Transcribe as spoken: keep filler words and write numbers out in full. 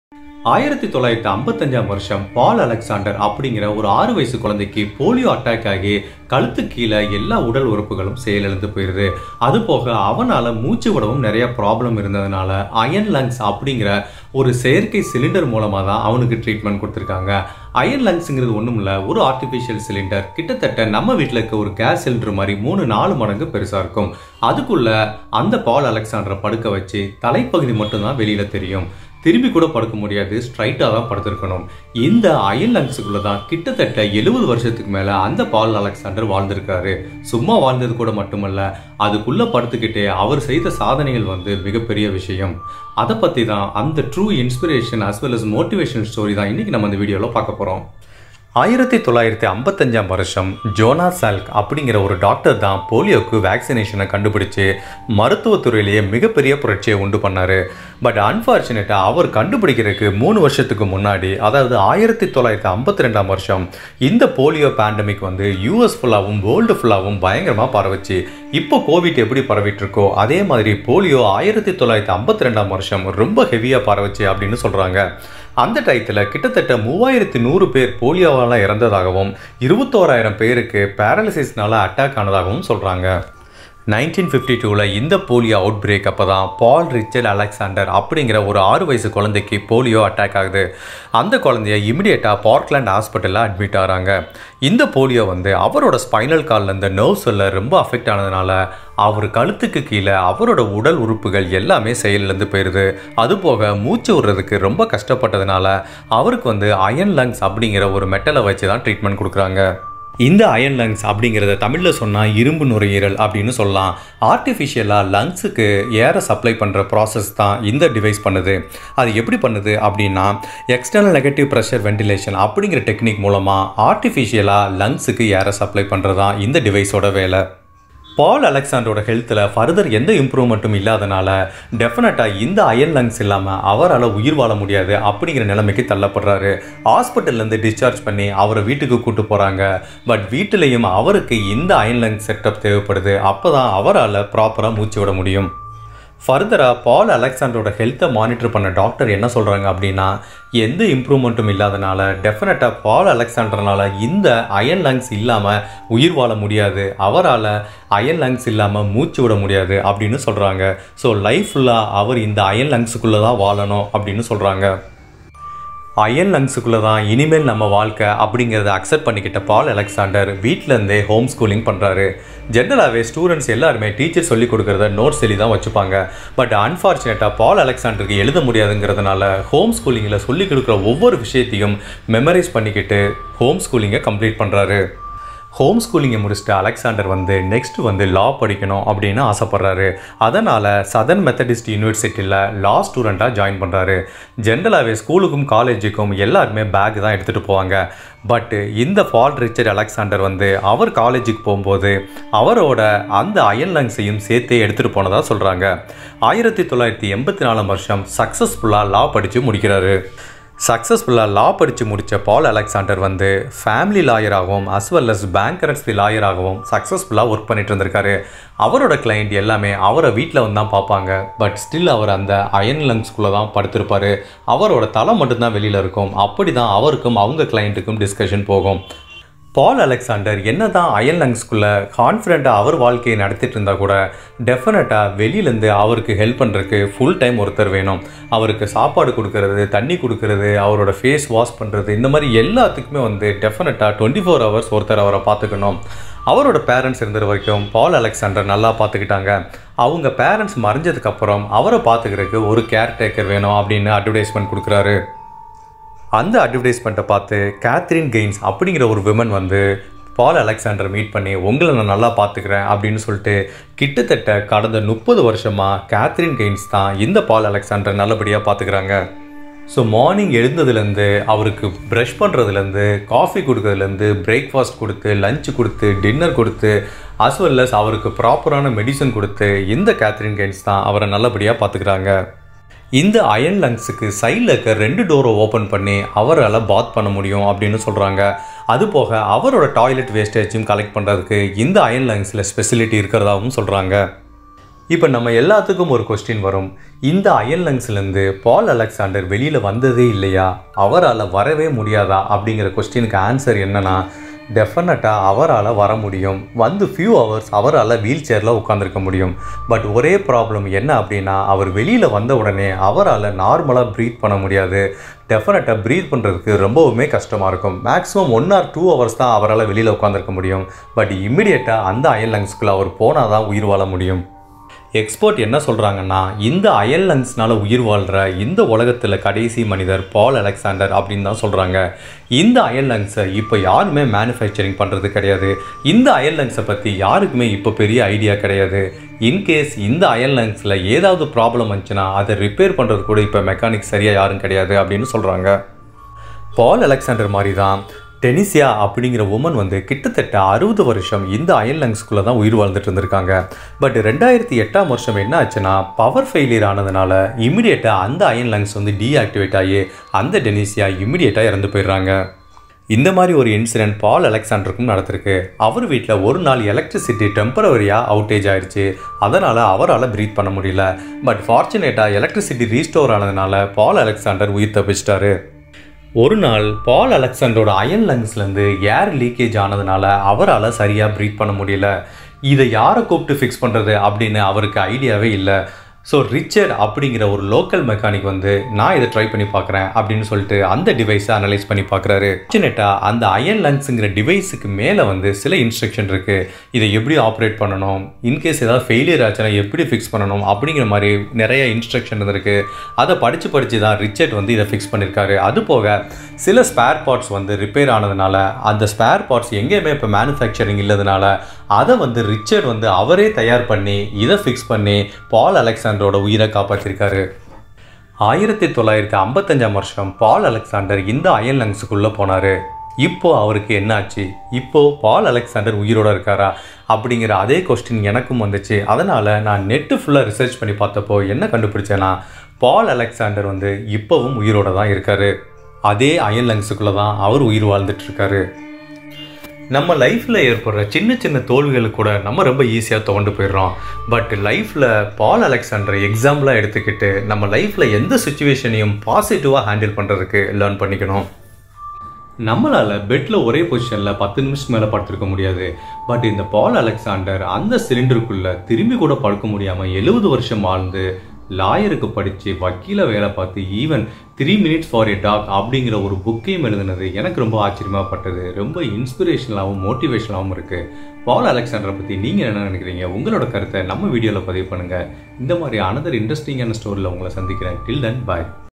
ஆயிரத்தி தொள்ளாயிரத்தி ஐம்பத்தஞ்சாம் வருஷம் பால் அலெக்சாண்டர் அப்படிங்கிற ஒரு ஆறு வயசு குழந்தைக்கு போலியோ அட்டாக் ஆகி கழுத்து கீழே எல்லா உடல் உறுப்புகளும் செயலிழந்து போயிருது. அது போக அவனால மூச்சு விடவும் நிறைய ப்ராப்ளம் இருந்ததுனால அயன் லங்ஸ் அப்படிங்கிற ஒரு செயற்கை சிலிண்டர் மூலமா தான் அவனுக்கு ட்ரீட்மெண்ட் கொடுத்துருக்காங்க. அயன் லங்ஸ்ங்கிறது ஒன்றும் இல்லை, ஒரு ஆர்டிஃபிஷியல் சிலிண்டர். கிட்டத்தட்ட நம்ம வீட்டில் இருக்க ஒரு கேஸ் சிலிண்டர் மாதிரி மூணு நாலு மடங்கு பெருசா இருக்கும். அதுக்குள்ள அந்த பால் அலெக்சாண்டரை படுக்க வச்சு தலைப்பகுதி மட்டும்தான் வெளியில தெரியும். திரும்பி கூட படுக்க முடியாது, ஸ்ட்ரைட்டாக தான் படுத்திருக்கணும். இந்த அயன் லங்ஸுக்குள்ள தான் கிட்டத்தட்ட எழுபது வருஷத்துக்கு மேல அந்த பால் அலெக்சாண்டர் வாழ்ந்திருக்காரு. சும்மா வாழ்ந்தது கூட மட்டுமல்ல, அதுக்குள்ள படுத்துக்கிட்டே அவர் செய்த சாதனைகள் வந்து மிகப்பெரிய விஷயம். அதை பத்தி தான் அந்த true inspiration as well as motivational story தான் இன்னைக்கு நம்ம இந்த வீடியோல பார்க்க போறோம். ஆயிரத்தி தொள்ளாயிரத்தி ஐம்பத்தஞ்சாம் வருஷம் ஜோனாஸ் சால்க் அப்படிங்கிற ஒரு டாக்டர் தான் போலியோக்கு வேக்சினேஷனை கண்டுபிடிச்சு மருத்துவத்துறையிலேயே மிகப்பெரிய புரட்சியை உண்டு பண்ணாரு. பட் அன்ஃபார்ச்சுனேட்டா அவர் கண்டுபிடிக்கிறதுக்கு மூணு வருஷத்துக்கு முன்னாடி, அதாவது ஆயிரத்தி தொள்ளாயிரத்தி ஐம்பத்தி ரெண்டாம் வருஷம் இந்த போலியோ பேண்டமிக் வந்து யூஎஸ் ஃபுல்லாகவும் வேர்ல்டு ஃபுல்லாகவும் பயங்கரமாக பரவுச்சு. இப்போ கோவிட் எப்படி பரவிட்டு இருக்கோ அதே மாதிரி போலியோ ஆயிரத்தி தொள்ளாயிரத்தி ஐம்பத்தி ரெண்டாம் வருஷம் ரொம்ப ஹெவியாக பரவுச்சு அப்படின்னு சொல்றாங்க. அந்த டயத்தில் கிட்டத்தட்ட மூவாயிரத்தி நூறு பேர் போலியோவால் இறந்ததாகவும் இருபத்தோராயிரம் பேருக்கு பேரலிசிஸ்னால அட்டாக் ஆனதாகவும் சொல்கிறாங்க. நைன்டீன் ஃபிஃப்டி டூவில் இந்த போலியோ அவுட் பிரேக் அப்போ தான் பால் ரிச்சர்ட் அலெக்சாண்டர் அப்படிங்கிற ஒரு ஆறு வயசு குழந்தைக்கு போலியோ அட்டாக் ஆகுது. அந்த குழந்தைய இமிடியேட்டாக பார்க்லாண்ட் ஹாஸ்பிட்டலில் அட்மிட் ஆகிறாங்க. இந்த போலியோ வந்து அவரோட ஸ்பைனல் காலில் இந்த நர்வ்ஸில் ரொம்ப அஃபெக்ட் ஆனதுனால அவர் கழுத்துக்கு கீழே அவரோட உடல் உறுப்புகள் எல்லாமே செயலிழந்து போயிடுது. அதுபோக மூச்சு விடுறதுக்கு ரொம்ப கஷ்டப்பட்டதுனால அவருக்கு வந்து அயன் லங்ஸ் அப்படிங்கிற ஒரு மெட்டலை வச்சு தான் ட்ரீட்மெண்ட் கொடுக்குறாங்க. இந்த அயன் லங்ஸ் அப்படிங்கிறத தமிழில் சொன்னால் இரும்பு நுரையீரல் அப்படின்னு சொல்லலாம். ஆர்டிஃபிஷியலாக லங்ஸுக்கு ஏரை சப்ளை பண்ணுற ப்ராசஸ் தான் இந்த டிவைஸ் பண்ணுது. அது எப்படி பண்ணுது அப்படின்னா, எக்ஸ்டர்னல் நெகட்டிவ் ப்ரெஷர் வென்டிலேஷன் அப்படிங்கிற டெக்னிக் மூலமாக ஆர்டிஃபிஷியலாக லங்ஸுக்கு ஏரை சப்ளை பண்ணுறது தான் இந்த டிவைஸோட வேலை. பால் அலெக்சாண்டரோட ஹெல்த்தில் ஃபர்தர் எந்த இம்ப்ரூவ்மெண்ட்டும் இல்லாதனால டெஃபினட்டாக இந்த அயன் லங்ஸ் இல்லாமல் அவரால் உயிர் வாழ முடியாது அப்படிங்கிற நிலைமைக்கு தள்ளப்படுறாரு. ஹாஸ்பிட்டல்லேருந்து டிஸ்சார்ஜ் பண்ணி அவரை வீட்டுக்கு கூட்டு போகிறாங்க. பட் வீட்டிலையும் அவருக்கு இந்த அயன் லங்ஸ் செட்டப் தேவைப்படுது. அப்போ தான் அவரால் ப்ராப்பராக மூச்சு விட முடியும். ஃபர்தராக பால் அலெக்சாண்டரோட ஹெல்த்தை மானிட்டர் பண்ண டாக்டர் என்ன சொல்கிறாங்க அப்படின்னா, எந்த இம்ப்ரூவ்மெண்ட்டும் இல்லாதனால டெஃபினட்டாக பால் அலெக்சாண்டர்னால இந்த அயன் லங்ஸ் இல்லாமல் உயிர் வாழ முடியாது, அவரால் அயன் லங்ஸ் இல்லாமல் மூச்சு விட முடியாது அப்படின்னு சொல்கிறாங்க. ஸோ லைஃப் ஃபுல்லாக அவர் இந்த அயன் லங்ஸுக்குள்ளே தான் வாழணும் அப்படின்னு சொல்கிறாங்க. அயன் லங்ஸுக்குள்ளே தான் இனிமேல் நம்ம வாழ்க்கை அப்படிங்கிறத அக்செப்ட் பண்ணிக்கிட்ட பால் அலெக்சாண்டர் வீட்டிலேருந்தே ஹோம் ஸ்கூலிங் பண்ணுறாரு. ஜென்ரலாகவே ஸ்டூடெண்ட்ஸ் எல்லாருமே டீச்சர் சொல்லி கொடுக்குறத நோட்ஸ் எழுதி தான் வச்சுப்பாங்க. பட் அன்ஃபார்ச்சுனேட்டாக பால் அலெக்சாண்டருக்கு எழுத முடியாதுங்கிறதுனால ஹோம் ஸ்கூலிங்கில் சொல்லி கொடுக்குற ஒவ்வொரு விஷயத்தையும் மெமரைஸ் பண்ணிக்கிட்டு ஹோம் ஸ்கூலிங்கை கம்ப்ளீட் பண்ணுறாரு. ஹோம் ஸ்கூலிங்கை முடிச்சுட்டு அலெக்சாண்டர் வந்து நெக்ஸ்ட் வந்து லா படிக்கணும் அப்படின்னு ஆசைப்படுறாரு. அதனால் சதர்ன் மெத்தடிஸ்ட் யூனிவர்சிட்டியில் லா ஸ்டூடெண்ட்டாக ஜாயின் பண்ணுறாரு. ஜென்ரலாகவே ஸ்கூலுக்கும் காலேஜுக்கும் எல்லாருமே பேக் தான் எடுத்துகிட்டு போவாங்க. பட் இந்த பால் ரிச்சர்ட் அலெக்சாண்டர் வந்து அவர் காலேஜுக்கு போகும்போது அவரோட அந்த அயன் லங்ஸையும் சேர்த்தே எடுத்துகிட்டு போனதாக சொல்கிறாங்க. ஆயிரத்தி தொள்ளாயிரத்தி எண்பத்தி நாலாம் வருஷம் சக்ஸஸ்ஃபுல்லாக லா படித்து முடிக்கிறாரு. சக்ஸஸ்ஃபுல்லாக லா படித்து முடித்த பால் அலெக்சாண்டர் வந்து ஃபேமிலி லாயராகவும் அஸ் வெல் அஸ் பேங்கரன்சி லாயராகவும் சக்ஸஸ்ஃபுல்லாக ஒர்க் பண்ணிட்டு இருந்திருக்காரு. அவரோட கிளைண்ட் எல்லாமே அவரை வீட்டில் வந்து தான் பார்ப்பாங்க. பட் ஸ்டில் அவர் அந்த அயன் லங்ஸ்குள்ளே தான் படுத்திருப்பார். அவரோட தலை மட்டும்தான் வெளியில் இருக்கும். அப்படி தான் அவருக்கும் அவங்க கிளைண்ட்டுக்கும் டிஸ்கஷன் போகும். பால் அலெக்சாண்டர் என்ன தான் அயன் லங்ஸ்குள்ளே கான்ஃபிடென்ட்டாக அவர் வாழ்க்கையை நடத்திட்டு இருந்தால் கூட டெஃபினட்டாக வெளியிலேருந்து அவருக்கு ஹெல்ப் பண்ணுறதுக்கு ஃபுல் டைம் ஒருத்தர் வேணும். அவருக்கு சாப்பாடு கொடுக்கறது, தண்ணி கொடுக்கறது, அவரோட ஃபேஸ் வாஷ் பண்ணுறது, இந்த மாதிரி எல்லாத்துக்குமே வந்து டெஃபினட்டாக டுவெண்ட்டி ஃபோர் ஹவர்ஸ் ஒருத்தர் அவரை பார்த்துக்கணும். அவரோட பேரண்ட்ஸ் இருந்த வரைக்கும் பால் அலெக்சாண்டர் நல்லா பார்த்துக்கிட்டாங்க. அவங்க பேரண்ட்ஸ் மறைஞ்சதுக்கப்புறம் அவரை பார்த்துக்கிறதுக்கு ஒரு கேர்டேக்கர் வேணும் அப்படின்னு அட்வர்டைஸ்மெண்ட் கொடுக்குறாரு. அந்த அட்வர்டைஸ்மெண்ட்டை பார்த்து கேத்ரின் கெய்ன்ஸ் அப்படிங்கிற ஒரு விமன் வந்து பால் அலெக்சாண்டரை மீட் பண்ணி உங்களை நான் நல்லா பார்த்துக்கிறேன் அப்படின்னு சொல்லிட்டு கிட்டத்தட்ட கடந்த முப்பது வருஷமாக கேத்ரின் கெய்ன்ஸ் தான் இந்த பால் அலெக்சாண்டர் நல்லபடியாக பார்த்துக்கிறாங்க. ஸோ மார்னிங் எழுந்ததுலேருந்து அவருக்கு ப்ரஷ் பண்ணுறதுலேருந்து காஃபி கொடுக்கறதுலேருந்து பிரேக்ஃபாஸ்ட் கொடுத்து லஞ்சு கொடுத்து டின்னர் கொடுத்து அஸ் வெல் அஸ் அவருக்கு ப்ராப்பரான மெடிசன் கொடுத்து இந்த கேத்ரின் கெய்ன்ஸ் தான் அவரை நல்லபடியாக பார்த்துக்கிறாங்க. இந்த அயன் லங்ஸுக்கு சைடில் இருக்க ரெண்டு டோரை ஓப்பன் பண்ணி அவரால் பாத் பண்ண முடியும் அப்படின்னு சொல்கிறாங்க. அதுபோக அவரோட டாய்லெட் வேஸ்டேஜும் கலெக்ட் பண்ணுறதுக்கு இந்த அயன் லங்ஸில் ஸ்பெசிலிட்டி இருக்கிறதாகவும் சொல்கிறாங்க. இப்போ நம்ம எல்லாத்துக்கும் ஒரு கொஸ்டின் வரும், இந்த அயல் லங்ஸ்லேருந்து பால் அலெக்சாண்டர் வெளியில் வந்ததே இல்லையா, அவரால் வரவே முடியாதா அப்படிங்கிற கொஸ்டினுக்கு ஆன்சர் என்னன்னா, டெஃபினட்டாக அவரால் வர முடியும். வந்து ஃபியூ ஹவர்ஸ் அவரால் வீல் சேரில் உட்காந்துருக்க முடியும். பட் ஒரே ப்ராப்ளம் என்ன அப்படின்னா, அவர் வெளியில் வந்த உடனே அவரால் நார்மலாக ப்ரீத் பண்ண முடியாது. டெஃபினட்டாக ப்ரீத் பண்ணுறதுக்கு ரொம்பவுமே கஷ்டமாக இருக்கும். Maximum one or two hours தான் அவரால் வெளியில் உட்காந்துருக்க முடியும். பட் இம்மிடியேட்டாக அந்த அயல் லங்ஸ்குள்ளே அவர் போனால் தான் உயிர் வாழ முடியும். எக்ஸ்பர்ட் என்ன சொல்கிறாங்கன்னா, இந்த அயல் லங்ஸ்னால் உயிர் வாழ்கிற இந்த உலகத்தில் கடைசி மனிதர் பால் அலெக்சாண்டர் அப்படின்னு தான் சொல்கிறாங்க. இந்த அயல் லங்ஸை இப்போ யாருமே மேனுஃபேக்சரிங் பண்ணுறது கிடையாது. இந்த அயல் லங்ஸை பற்றி யாருக்குமே இப்போ பெரிய ஐடியா கிடையாது. இன்கேஸ் இந்த அயல் லங்ஸில் ஏதாவது ப்ராப்ளம் வந்துச்சுன்னா அதை ரிப்பேர் பண்ணுறது கூட இப்போ மெக்கானிக் சரியாக யாரும் கிடையாது அப்படின்னு சொல்கிறாங்க. பால் அலெக்சாண்டர் மாதிரி தான் டெனிசியா அப்படிங்கிற உமன் வந்து கிட்டத்தட்ட அறுபது வருஷம் இந்த அயல் லங்ஸ்குள்ளே தான் உயிர் வாழ்ந்துட்டு இருந்திருக்காங்க. பட் ரெண்டாயிரத்தி எட்டாம் வருஷம் என்ன ஆச்சுன்னா, பவர் ஃபெயிலியர் ஆனதுனால இம்மிடியேட்டாக அந்த அயல் லங்ஸ் வந்து டீஆக்டிவேட் ஆகி அந்த டெனிசியா இம்மிடியேட்டாக இறந்து போயிடுறாங்க. இந்த மாதிரி ஒரு இன்சிடென்ட் பால் அலெக்சாண்டருக்கும் நடந்திருக்கு. அவர் வீட்டில் ஒரு நாள் எலக்ட்ரிசிட்டி டெம்பரவரியாக அவுட்டேஜ் ஆயிடுச்சு. அதனால் அவரால் ப்ரீத் பண்ண முடியல. பட் ஃபார்ச்சுனேட்டாக எலக்ட்ரிசிட்டி ரீஸ்டோர் ஆனதுனால பால் அலெக்சாண்டர் உயிர் தப்பிச்சிட்டாரு. ஒரு நாள் பால் அலெக்சாண்டரோட அயல் லங்ஸ்லேருந்து ஏர் லீக்கேஜ் ஆனதுனால அவரால் சரியாக ப்ரீத் பண்ண முடியல. இதை யாரை கூப்பிட்டு ஃபிக்ஸ் பண்ணுறது அப்படின்னு அவருக்கு ஐடியாவே இல்லை. ஸோ ரிச்சர்ட் அப்படிங்கிற ஒரு லோக்கல் மெக்கானிக் வந்து நான் இதை ட்ரை பண்ணி பார்க்குறேன் அப்படின்னு சொல்லிட்டு அந்த டிவைஸை அனலைஸ் பண்ணி பார்க்குறாரு. ஃபார்ச்சுனேட்டாக அந்த அயல் லங்ஸுங்கிற டிவைஸுக்கு மேலே வந்து சில இன்ஸ்ட்ரக்ஷன் இருக்குது. இதை எப்படி ஆப்ரேட் பண்ணணும், இன்கேஸ் ஏதாவது ஃபெயிலியர் ஆச்சுன்னா எப்படி ஃபிக்ஸ் பண்ணணும் அப்படிங்கிற மாதிரி நிறைய இன்ஸ்ட்ரக்ஷன் இருந்திருக்கு. அதை படித்து படித்து தான் ரிச்சர்ட் வந்து இதை ஃபிக்ஸ் பண்ணியிருக்காரு. அது போக சில ஸ்பேர் பார்ட்ஸ் வந்து ரிப்பேர் ஆனதுனால அந்த ஸ்பேர் பார்ட்ஸ் எங்கேயுமே இப்போ மேனுஃபேக்சரிங் இல்லாதனால அதை வந்து ரிச்சர்ட் வந்து அவரே தயார் பண்ணி இதை ஃபிக்ஸ் பண்ணி பால் அலெக்சாண்டரோட உயிரை காப்பாற்றிருக்காரு. ஆயிரத்தி தொள்ளாயிரத்தி ஐம்பத்தஞ்சாம் வருஷம் பால் அலெக்சாண்டர் இந்த அயல் லங்ஸுக்குள்ளே போனார். இப்போ அவருக்கு என்ன ஆச்சு, இப்போ பால் அலெக்சாண்டர் உயிரோடு இருக்காரா அப்படிங்கிற அதே கொஸ்டின் எனக்கும் வந்துச்சு. அதனால் நான் நெட்டு ஃபுல்லாக ரிசர்ச் பண்ணி பார்த்தப்போ என்ன கண்டுபிடிச்சேன்னா, பால் அலெக்சாண்டர் வந்து இப்போவும் உயிரோடு தான் இருக்கார். அதே அயல் லங்ஸுக்குள்ளே தான் அவர் உயிர் வாழ்ந்துட்டுருக்காரு. நம்ம லைஃப்பில் ஏற்படுற சின்ன சின்ன தோல்விகளுக்கு கூட நம்ம ரொம்ப ஈஸியாக துவண்டு போயிடுறோம். பட் லைஃப்பில் பால் அலெக்சாண்டரை எக்ஸாம்பிளாக எடுத்துக்கிட்டு நம்ம லைஃப்பில் எந்த சுச்சுவேஷனையும் பாசிட்டிவாக ஹேண்டில் பண்ணுறதுக்கு லேர்ன் பண்ணிக்கணும். நம்மளால் பெட்டில் ஒரே பொசிஷனில் பத்து நிமிஷம் மேலே படுத்திருக்க முடியாது. பட் இந்த பால் அலெக்சாண்டர் அந்த சிலிண்டருக்குள்ளே திரும்பி கூட படுக்க முடியாமல் எழுபது வருஷம் வாழ்ந்து லாயருக்கு படித்து வக்கீல வேலை பார்த்து even three minutes for a talk அப்படிங்கிற ஒரு புக்கையும் எழுதுனது எனக்கு ரொம்ப ஆச்சரியமாகப்பட்டது. ரொம்ப இன்ஸ்பிரேஷனலாகவும் மோட்டிவேஷனலாகவும் இருக்குது. பால் அலெக்சாண்டரை பற்றி நீங்கள் என்ன நினைக்கிறீங்க? உங்களோட கருத்தை நம்ம வீடியோவில் பதிவு பண்ணுங்கள். இந்த மாதிரி அனதர் இன்ட்ரெஸ்டிங்கான ஸ்டோரியில் உங்களை சந்திக்கிறேன். டில் தென் பாய்.